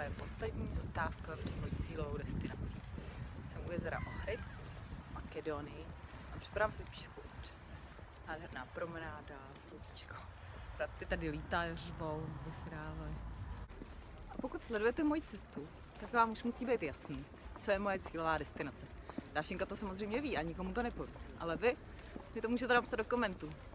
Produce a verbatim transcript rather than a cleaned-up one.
moje poslední zastávka před mojí cílovou destinací. Jsem u jezera Ohrid, v Makedonii a připadám se spíš jako upře. Nádherná promenáda, sluníčko. Ptaci tady lítají, řvou, vysedávají. A pokud sledujete moji cestu, tak vám už musí být jasný, co je moje cílová destinace. Dášinka to samozřejmě ví a nikomu to nepovím, ale vy, vy to můžete napsat do komentů.